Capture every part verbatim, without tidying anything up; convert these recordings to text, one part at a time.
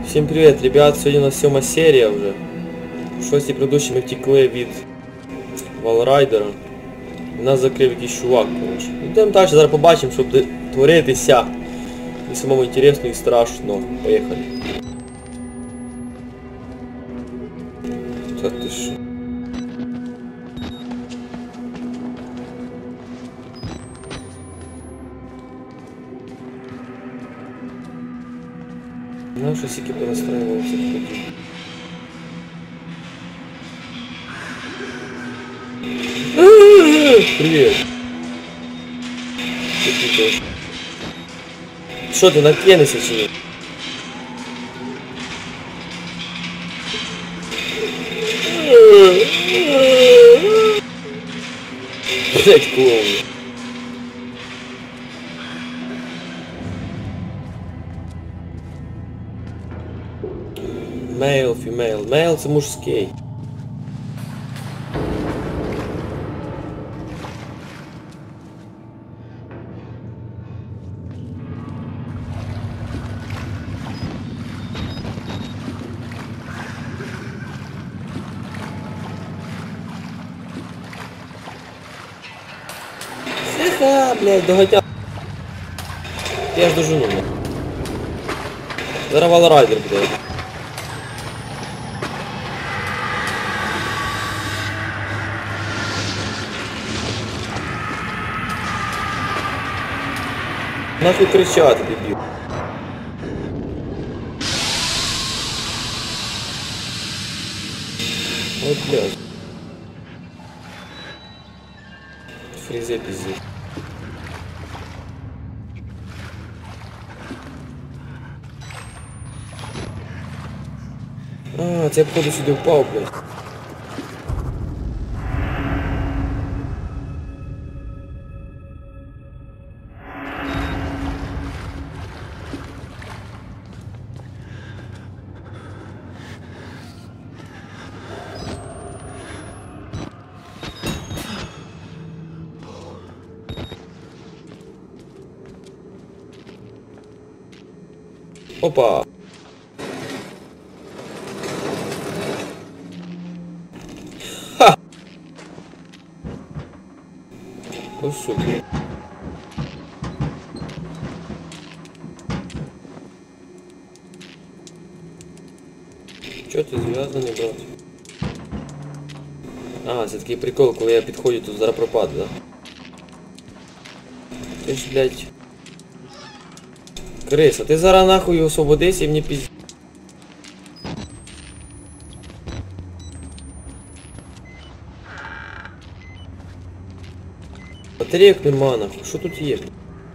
Всім привіт, ребят, сьогодні у нас сьома серія вже. В шостій предыдущій ми втекли від Валрайдера. І нас закрив якийсь чувак, коротше. Йдемо далі, зараз побачимо, щоб творитися. І самому інтересно і страшно. Поїхали. Та ти що? Ну, що сіки понастраивал цих ходів. Привет. Что ты накинешься чи ні? Блять, клоун. Мейл, фімейл. Мейл це мужський. Ха, блядь, доготя. Я ж дожену. Зараз Валрайдер буде. Нахуй кричати, дебіл. Ой, блядь. Фрізе пиздец. А, це походу сюди впав, блядь. Опа! Ха! Ось сука. Чого ти зв'язаний, брат? А, це такий прикол, коли я підходжу, тут зараз пропаде, да? Ти ж, блядь... Криса, ти зараз нахуй освободись і мені пізд... Батарейок нема нахуй, що тут є?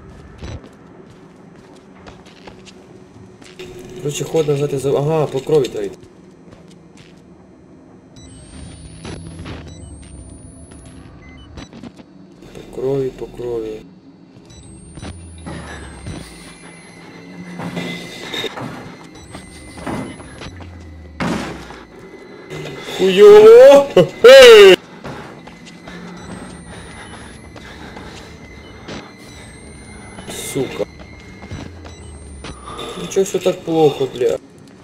Короче, ход назад і за... Ага, по крові треба йти. По крові, по крові. Хуёво! Хе-хе! Сука. Ну чё всё так плохо, бля?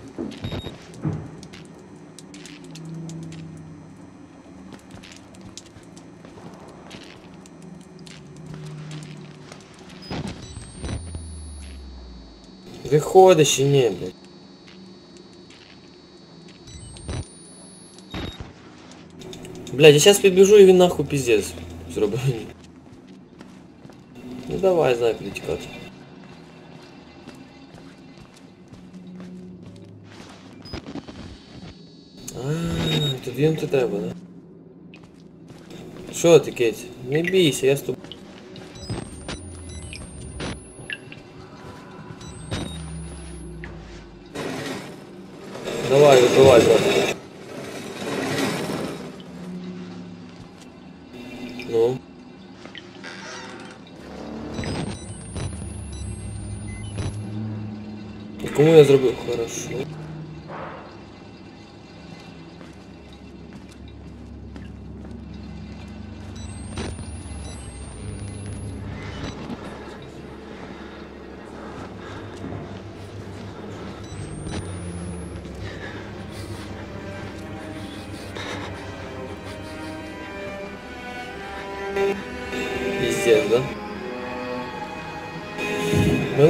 Виходиш чи ні, блядь? Блядь, я сейчас підбіжу і він нахуй пиздец зробить. Ну давай, знай, підтікати. Ааа, тут він ти треба, да? Що ти, Кеть? Не бійся, я з тобою. Давай, вибивай, брат. Ну. І кому я зробив? Хорошо.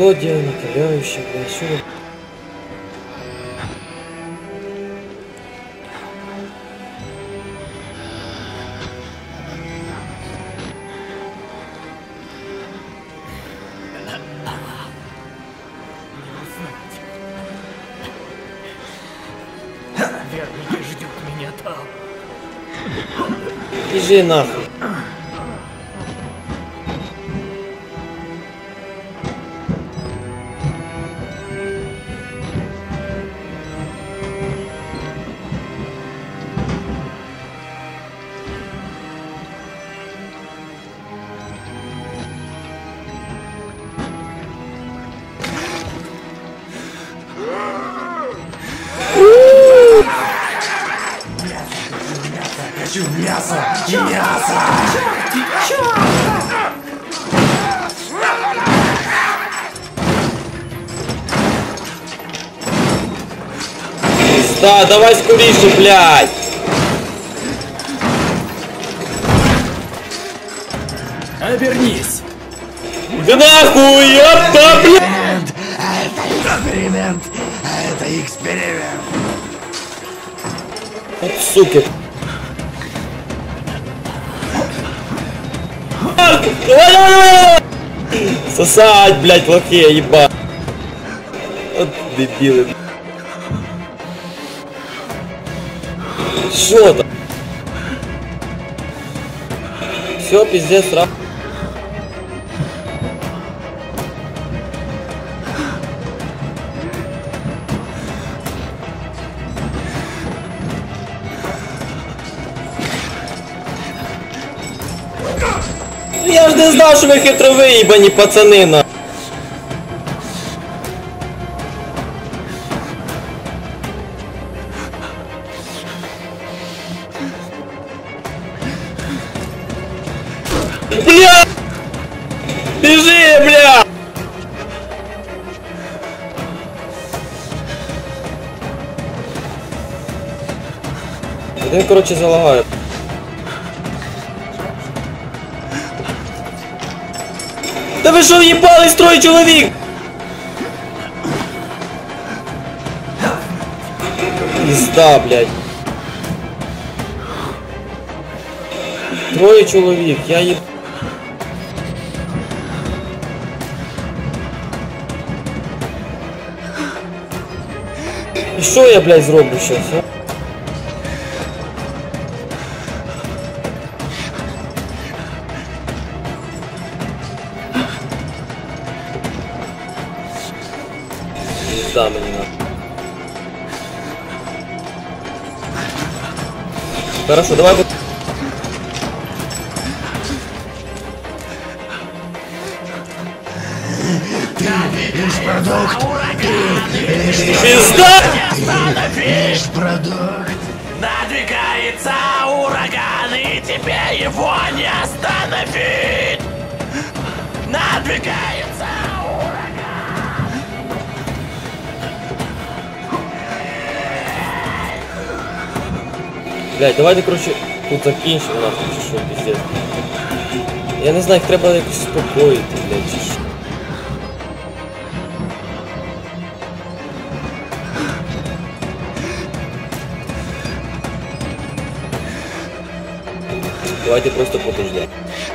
Мелодия накаляющая, блядь, что ли? Наверное, ждет меня там. Бежи нахуй. Хочу мясо! Мясо! Да, давай скоріше, блядь! Обернись! Да нахуй, ёпта, блядь! Это эксперимент! Это эксперимент! Вот суки! Давай, давай, давай! Сосать, блядь, плохие, ебать! Вот дебилы. Что там? Все, пиздец, раб. Я ж не знав, що ви хитро виїбані, пацани, на. Бля! Біжи, бля! Один, короче, залагає. Да ви що в'їбались, троє чоловік? Пізда, блядь. Троє чоловік, я їб... І що я, блядь, зроблю щас, а? Да, мені надо. Хорошо, давай. Ты лишь продукт! Ты Пизда! лишь продукт! Надвигается ураган, и тебе его не остановить! Надвигается ураган! Блядь, давайте, короче, тут закінчимо, нахуй, чи що, пиздец. Я не знаю, їх треба якось успокоїти, блядь, чи що. Давайте просто подождем.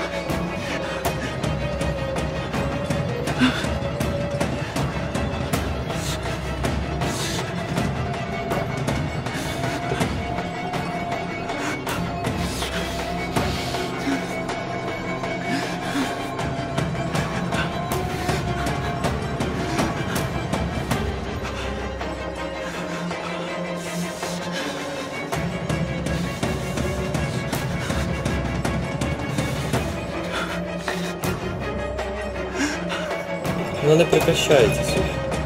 Вона не прекращається, сука.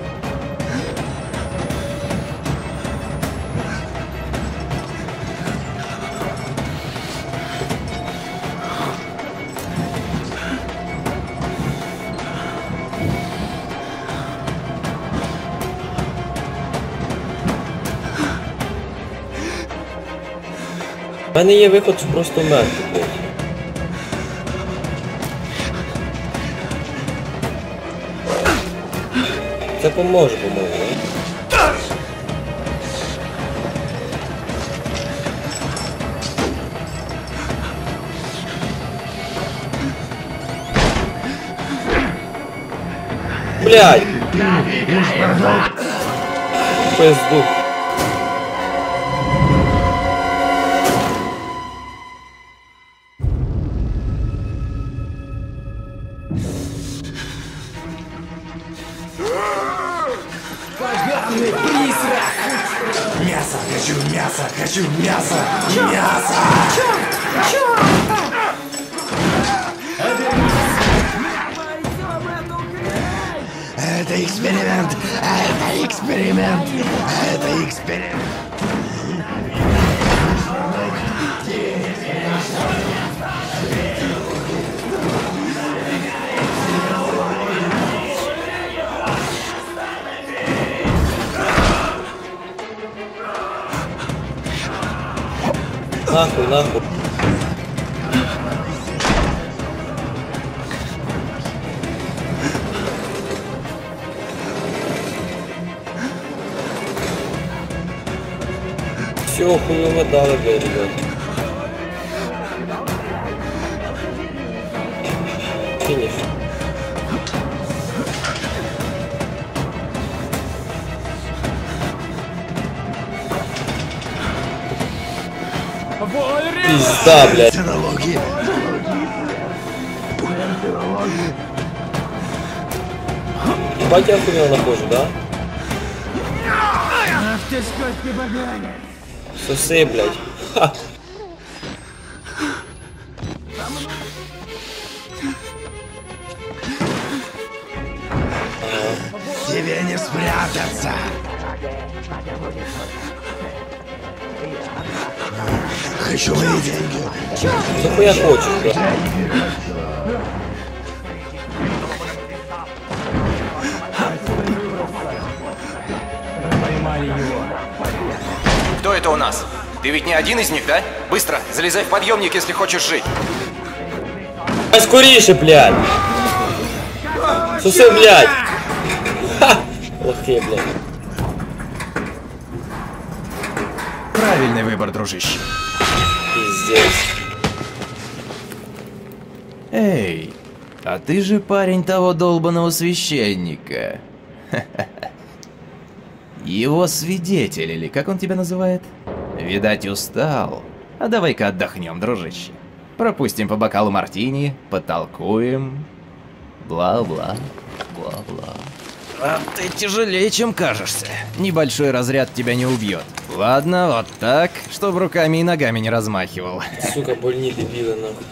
У мене є виход, що просто мерти, блядь. поможе, по-моему. Блядь! Пизду. Мясо, хочу мясо, хочу мясо, мясо! Это эксперимент, это эксперимент, это эксперимент. Нахуй, нахуй. Все, хуй угадали, блядь, ребят. Финиш. Пизда, блядь. Технологии. Ебать, я охуел на кожу, да? Сосы, блядь. Ха. Тебе не спрятаться. Хочу мои деньги. Нахуя хочешь, да? Кто это у нас? Ты ведь не один из них, да? Быстро, залезай в подъемник, если хочешь жить. Ай, скорейше, блядь! Сусы, блядь! Ха! Лохи, блядь. Правильный выбор, дружище. Пиздец. Эй, а ты же парень того долбаного священника. Его свидетель, или как он тебя называет? Видать, устал. А давай-ка отдохнем, дружище. Пропустим по бокалу мартини, потолкуем. Бла-бла, бла-бла. А ты тяжелее, чем кажешься. Небольшой разряд тебя не убьет. Ладно, вот так, чтобы руками и ногами не размахивал. Сука, больни, дебилы, нахуй.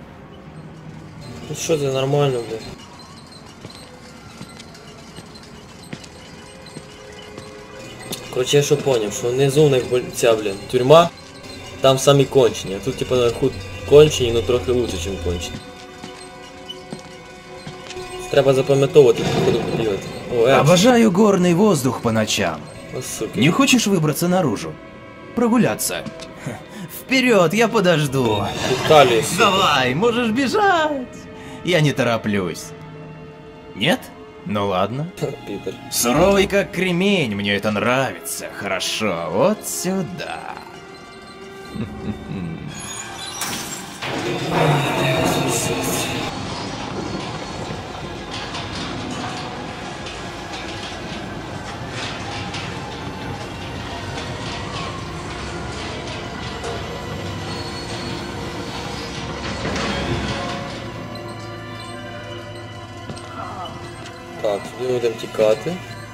Ну что ты, нормально, блядь. Короче, я що поняв, що внизу у них ця, блін, тюрма, там самі кончені, а тут типа наверху кончені, но трохи лучше, ніж кончені. Треба запам'ятовувати, походу побігати. О, Экс. Обожаю горный воздух по ночам. О, сука. Не хочешь выбраться наружу? Прогуляться? Вперед, я подожду. Италия, сука. Давай, можешь бежать. Я не тороплюсь. Нет? Ну ладно. Питер. Суровый как кремень, мне это нравится. Хорошо, вот сюда. Так, сюди будемо тікати.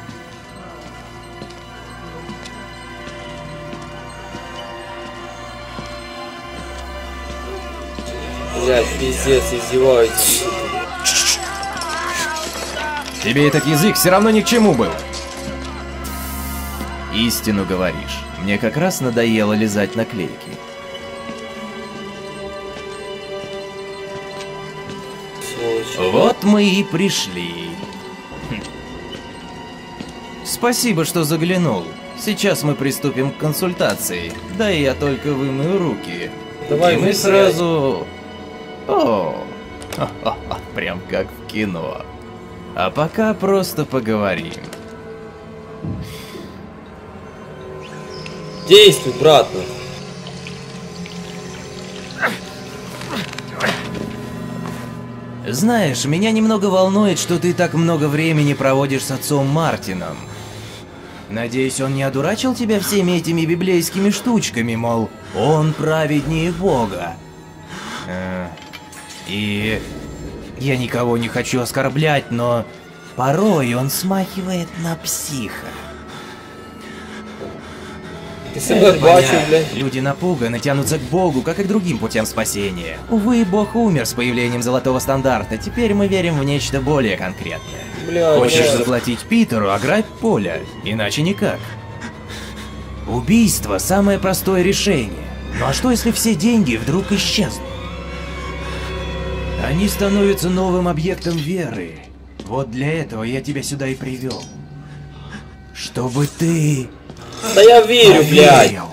Блядь, пиздец, издеваются. Тебе этот язык все равно ни к чему был. Истину говоришь. Мне как раз надоело лизать наклейки. Сволочь. Вот мы и пришли. Хм. Спасибо, что заглянул. Сейчас мы приступим к консультации. Да и я только вымою руки. Давай и мы вместе. сразу... О, ха-ха-ха, прям как в кино. А пока просто поговорим. Действуй, брат. Ну. Знаешь, меня немного волнует, что ты так много времени проводишь с отцом Мартином. Надеюсь, он не одурачил тебя всеми этими библейскими штучками, мол, он праведнее Бога. Э, и я никого не хочу оскорблять, но порой он смахивает на психа. Ты себя бачу, блядь. Люди напуганы, тянутся к Богу, как и к другим путям спасения. Увы, Бог умер с появлением золотого стандарта, теперь мы верим в нечто более конкретное. Блядь, Хочешь блядь. заплатить Питеру, ограбь Поля, иначе никак. Убийство – самое простое решение. Ну а что, если все деньги вдруг исчезнут? Они становятся новым объектом веры. Вот для этого я тебя сюда и привел. Чтобы ты... Да я верю, блядь. поверил.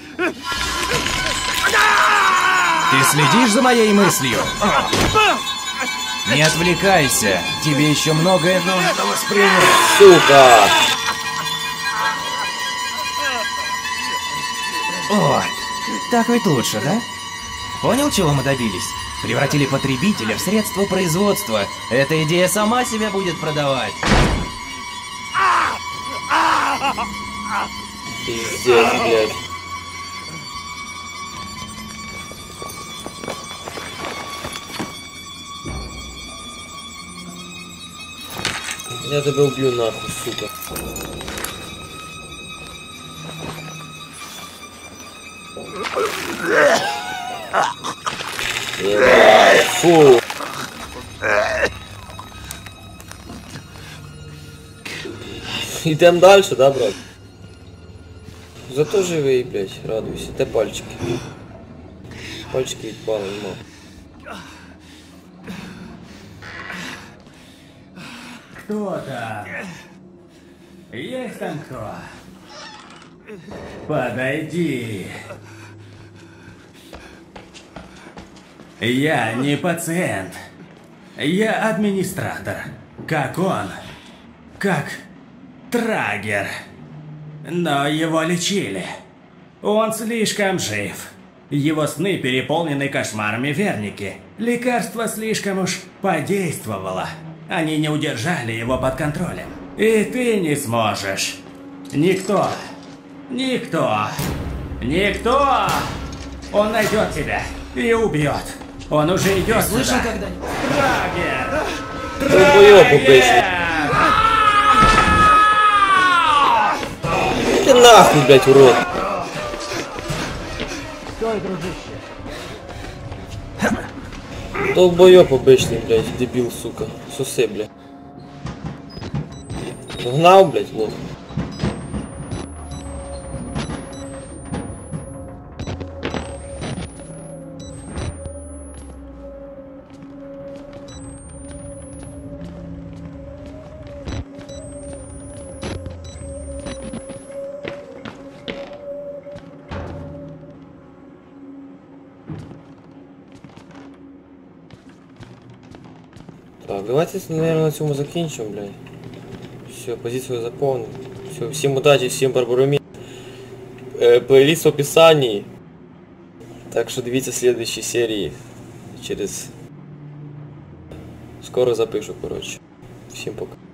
Ты следишь за моей мыслью? Не отвлекайся, тебе еще многое нужно воспринять. Сука. О, так ведь лучше, да? Понял, чего мы добились? Превратили потребителя в средство производства. Эта идея сама себя будет продавать. Пиздец, блядь. Я тебя убью нахуй, сука. Ебать, фу. Идем дальше, да, брат? Зато живий, блядь, радуйся. Те пальчики. Пальчики відпали, нема. Кто там? Есть там кто? Подойди. Я не пациент. Я администратор. Как он. Как Трагер. Но его лечили. Он слишком жив. Его сны переполнены кошмарами верники. Лекарство слишком уж подействовало. Они не удержали его под контролем. И ты не сможешь. Никто. Никто. Никто. Он найдет тебя и убьет. Он уже идет Слышал сюда. когда-нибудь? Трагер. Долбоёб обычный. Ты нахуй, блядь, урод. Стой, дружище. Долбоёб обычный, блядь, дебил, сука. Соси, блядь. Гнал, блядь, лох. Так, давайте, наверное, на цьому закінчимо, блядь. Все, позицию заполнил. Все, всем удачи, всем барбаромі. Э, плейлист в описании. Так что дивіться следующие серии. Через... Скоро запишу, короче. Всем пока.